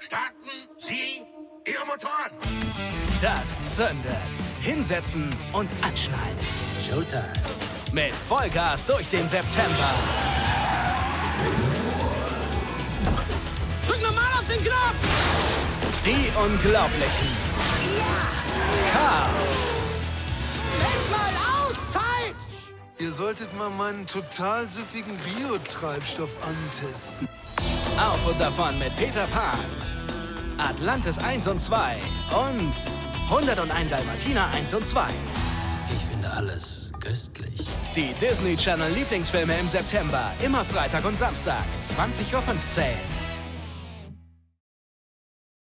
Starten Sie Ihre Motoren! Das zündet. Hinsetzen und anschnallen. Showtime. Mit Vollgas durch den September. Drück nochmal auf den Knopf! Die Unglaublichen. Ja! Cars. Nennt mal Auszeit! Ihr solltet mal meinen total süffigen Biotreibstoff antesten. Auf und davon mit Peter Pan. Atlantis 1 und 2 und 101 Dalmatiner 1 und 2. Ich finde alles köstlich. Die Disney Channel Lieblingsfilme im September. Immer Freitag und Samstag, 20:15 Uhr.